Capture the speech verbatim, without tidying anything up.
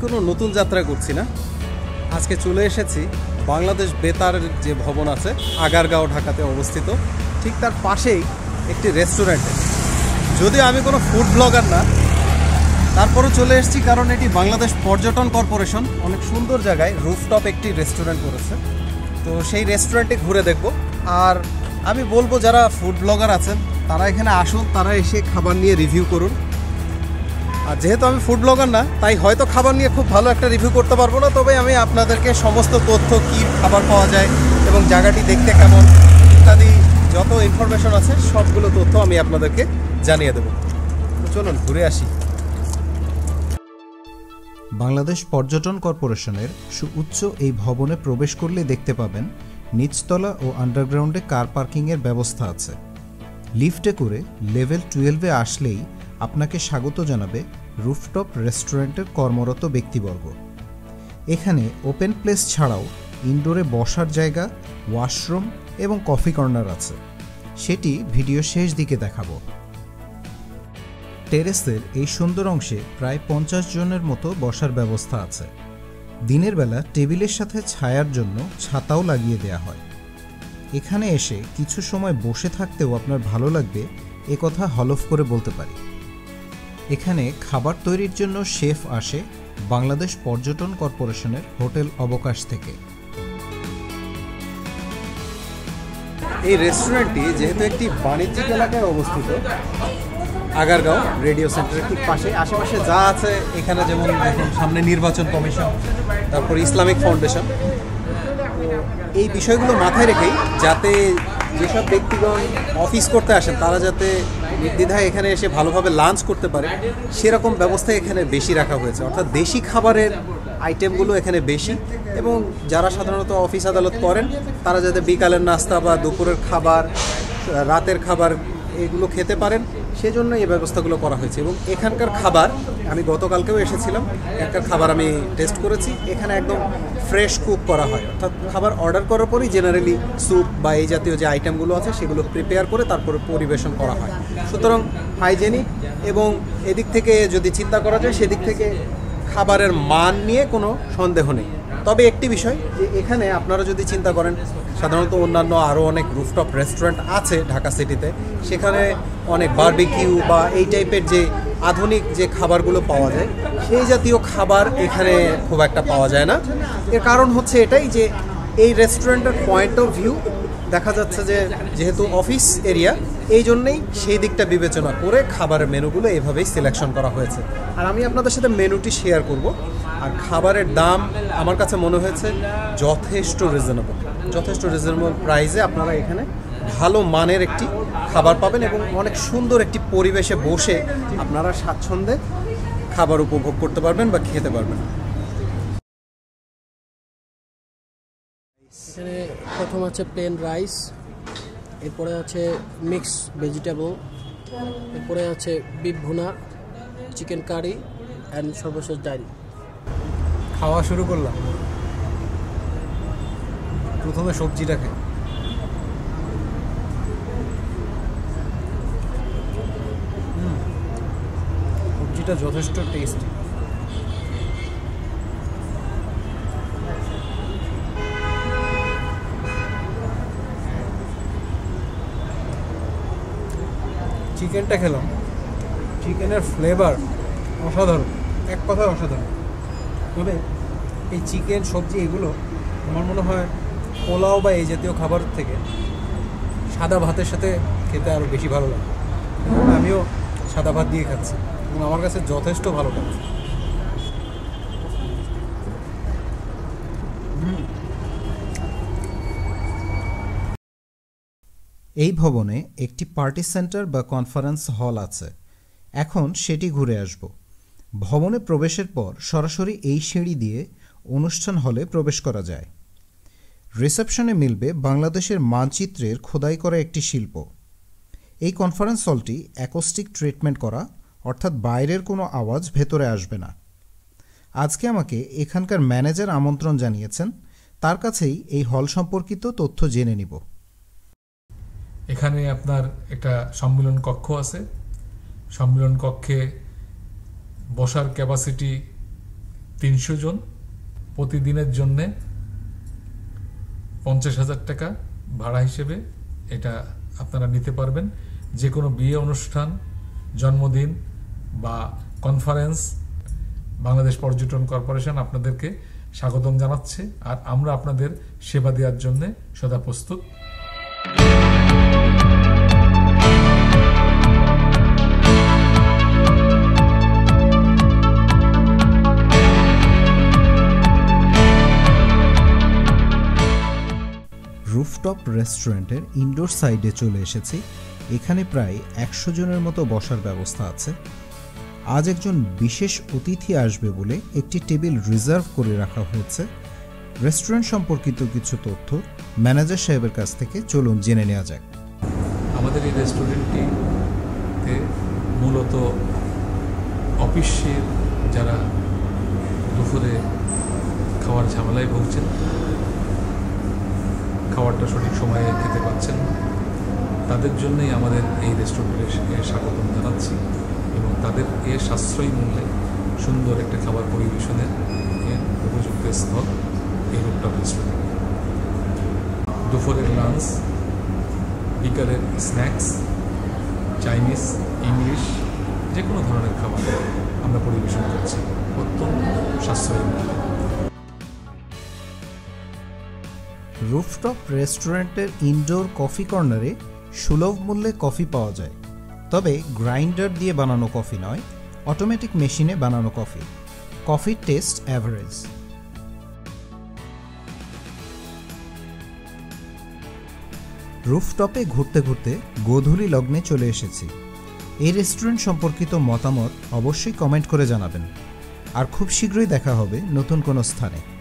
কোনো নতুন যাত্রা করছি না, আজকে চলে এসেছি বাংলাদেশ বেতার যে ভবন আছে আগারগাঁও ঢাকাতে অবস্থিত, ঠিক তার পাশেই একটি রেস্টুরেন্টে। যদিও আমি কোনো ফুড ব্লগার না, তারপরও চলে এসেছি কারণ এটি বাংলাদেশ পর্যটন কর্পোরেশন অনেক সুন্দর জায়গায় রুফটপ একটি রেস্টুরেন্ট করেছে। তো সেই রেস্টুরেন্টে ঘুরে দেখব। আর আমি বলবো যারা ফুড ব্লগার আছেন তারা এখানে আসুন, তারা এসে খাবার নিয়ে রিভিউ করুন। আর যেহেতু আমি ফুড ব্লগার না, তাই হয়তো খাবার নিয়ে খুব ভালো একটা রিভিউ করতে পারবো না, তবে আমি আপনাদেরকে সমস্ত তথ্য কী খাবার পাওয়া যায় এবং জায়গাটি দেখতে কেমন ইত্যাদি যত ইনফরমেশন আছে সবগুলো তথ্য আমি আপনাদেরকে জানিয়ে দেবো। তো চলুন ঘুরে আসি। বাংলাদেশ পর্যটন কর্পোরেশনের সুউচ্চ এই ভবনে প্রবেশ করলে দেখতে পাবেন নিচতলা ও আন্ডারগ্রাউন্ডে কার পার্কিংয়ের ব্যবস্থা আছে। লিফটে করে লেভেল টুয়েলভে আসলেই আপনাকে স্বাগত জানাবে রুফটপ রেস্টুরেন্টের কর্মরত ব্যক্তিবর্গ। এখানে ওপেন প্লেস ছাড়াও ইনডোরে বসার জায়গা, ওয়াশরুম এবং কফি কর্নার আছে, সেটি ভিডিও শেষ দিকে দেখাবো। টেরেসের এই সুন্দর অংশে প্রায় পঞ্চাশ জনের মতো বসার ব্যবস্থা আছে। দিনের বেলা টেবিলের সাথে ছায়ার জন্য ছাতাও লাগিয়ে দেয়া হয়। এখানে এসে কিছু সময় বসে থাকতেও আপনার ভালো লাগবে, এ কথা হলফ করে বলতে পারি। এখানে খাবার তৈরির জন্য শেফ আসে বাংলাদেশ পর্যটন কর্পোরেশনের হোটেল অবকাশ থেকে। এই রেস্টুরেন্টটি যেহেতু একটি বাণিজ্যিক এলাকায় অবস্থিত, আগারগাঁও রেডিও সেন্টারের ঠিক পাশে, আশেপাশে যা আছে এখানে, যেমন দেখুন সামনে নির্বাচন কমিশন, তারপর ইসলামিক ফাউন্ডেশন, এই বিষয়গুলো মাথায় রেখেই যাতে যেসব ব্যক্তিগণ অফিস করতে আসেন তারা যাতে নির্দ্বিধায় এখানে এসে ভালোভাবে লাঞ্চ করতে পারে, সেরকম ব্যবস্থা এখানে বেশি রাখা হয়েছে। অর্থাৎ দেশি খাবারের আইটেমগুলো এখানে বেশি, এবং যারা সাধারণত অফিস আদালত করেন তারা যাতে বিকালের নাস্তা বা দুপুরের খাবার, রাতের খাবার এগুলো খেতে পারেন, সেজন্য এই ব্যবস্থাগুলো করা হয়েছে। এবং এখানকার খাবার, আমি গতকালকেও এসেছিলাম, এখানকার খাবার আমি টেস্ট করেছি। এখানে একদম ফ্রেশ কুক করা হয়, অর্থাৎ খাবার অর্ডার করার পরেই জেনারেলি স্যুপ বা এই জাতীয় যে আইটেমগুলো আছে সেগুলো প্রিপেয়ার করে তারপরে পরিবেশন করা হয়। সুতরাং হাইজেনিক, এবং এদিক থেকে যদি চিন্তা করা যায় সেদিক থেকে খাবারের মান নিয়ে কোনো সন্দেহ নেই। তবে একটি বিষয়, যে এখানে আপনারা যদি চিন্তা করেন, সাধারণত অন্যান্য আরও অনেক রুফটপ রেস্টুরেন্ট আছে ঢাকা সিটিতে, সেখানে অনেক বারবিকিউ বা এই টাইপের যে আধুনিক যে খাবারগুলো পাওয়া যায়, সেই জাতীয় খাবার এখানে খুব একটা পাওয়া যায় না। এর কারণ হচ্ছে এটাই যে এই রেস্টুরেন্টের পয়েন্ট অফ ভিউ দেখা যাচ্ছে যে যেহেতু অফিস এরিয়া, এই জন্যেই সেই দিকটা বিবেচনা করে খাবারের মেনুগুলো এভাবেই সিলেকশন করা হয়েছে। আর আমি আপনাদের সাথে মেনুটি শেয়ার করব। আর খাবারের দাম আমার কাছে মনে হয়েছে যথেষ্ট রিজনেবল, যথেষ্ট রিজনেবল প্রাইসে আপনারা এখানে ভালো মানের একটি খাবার পাবেন, এবং অনেক সুন্দর একটি পরিবেশে বসে আপনারা স্বাচ্ছন্দ্যে খাবার উপভোগ করতে পারবেন বা খেতে পারবেন। এখানে প্রথম আছে প্লেন রাইস, এরপরে আছে মিক্স ভেজিটেবল, এরপরে আছে বিফ ভুনা, চিকেন কারি অ্যান্ড সর্বশেষ ডাইল। খাওয়া শুরু করলাম, প্রথমে সবজিটা খাই। সবজিটা যথেষ্ট টেস্টি। চিকেনটা খেলাম, চিকেনের ফ্লেভার অসাধারণ, এক কথায় অসাধারণ। তবে এই চিকেন সবজি এগুলো আমার মনে হয় পোলাও বা এই জাতীয় খাবার থেকে সাদা ভাতের সাথে খেতে আরও বেশি ভালো লাগে। আমিও সাদা ভাত দিয়ে খাচ্ছি এবং আমার কাছে যথেষ্ট ভালো লাগছে। এই ভবনে একটি পার্টি সেন্টার বা কনফারেন্স হল আছে। এখন সেটি ঘুরে আসব। ভবনে প্রবেশের পর সরাসরি এই সিঁড়ি দিয়ে অনুষ্ঠান হলে প্রবেশ করা যায়। রিসেপশনে মিলবে বাংলাদেশের মানচিত্রের খোদাই করা একটি শিল্প। এই কনফারেন্স হলটি অ্যাকোস্টিক ট্রিটমেন্ট করা, অর্থাৎ বাইরের কোনো আওয়াজ ভেতরে আসবে না। আজকে আমাকে এখানকার ম্যানেজার আমন্ত্রণ জানিয়েছেন, তার কাছেই এই হল সম্পর্কিত তথ্য জেনে নিব। এখানে আপনার একটা সম্মেলন কক্ষ আছে। সম্মেলন কক্ষে বসার ক্যাপাসিটি তিনশো জন, প্রতিদিনের জন্যে পঞ্চাশ হাজার টাকা ভাড়া হিসেবে এটা আপনারা নিতে পারবেন। যে কোনো বিয়ে অনুষ্ঠান, জন্মদিন বা কনফারেন্স বাংলাদেশ পর্যটন কর্পোরেশন আপনাদেরকে স্বাগতম জানাচ্ছে, আর আমরা আপনাদের সেবা দেওয়ার জন্য সদা প্রস্তুত। রুফটপ রেস্টুরেন্টের ইনডোর সাইডে চলে এসেছি। এখানে প্রায় একশো জনের মতো বসার ব্যবস্থা আছে। আজ একজন বিশেষ অতিথি আসবে বলে একটি টেবিল রিজার্ভ করে রাখা হয়েছে। রেস্টুরেন্ট সম্পর্কিত কিছু তথ্য ম্যানেজার সাহেবের কাছ থেকে চলুন জেনে নেওয়া যাক। আমাদের এই রেস্টুরেন্টটিতে মূলত অফিসের যারা দুপুরে খাওয়ার ঝামেলায় ভুগছেন, খাবারটা সঠিক সময়ে খেতে পাচ্ছেন, তাদের জন্যই আমাদের এই রেস্টুরেন্টে স্বাগতম জানাচ্ছি এবং তাদের এ সাশ্রয়ী মূল্যে সুন্দর একটা খাবার পরিবেশনের উপযুক্ত স্থল এই রুফটপ রেস্টুরেন্ট। দুপুরের লাঞ্চ, বিকালের স্ন্যাক্স, চাইনিজ, ইংলিশ যে কোনো ধরনের খাবার আমরা পরিবেশন করছি অত্যন্ত সাশ্রয়ী মূল্যে। রুফটপ রেস্টুরেন্টের ইনডোর কফি কর্নারে সুলভ মূল্যে কফি পাওয়া যায়, তবে গ্রাইন্ডার দিয়ে বানানো কফি নয়, অটোমেটিক মেশিনে বানানো কফি। কফির টেস্ট অ্যাভারেজ। রুফটপে ঘুরতে ঘুরতে গোধূলি লগ্নে চলে এসেছি। এই রেস্টুরেন্ট সম্পর্কিত মতামত অবশ্যই কমেন্ট করে জানাবেন, আর খুব শীঘ্রই দেখা হবে নতুন কোনো স্থানে।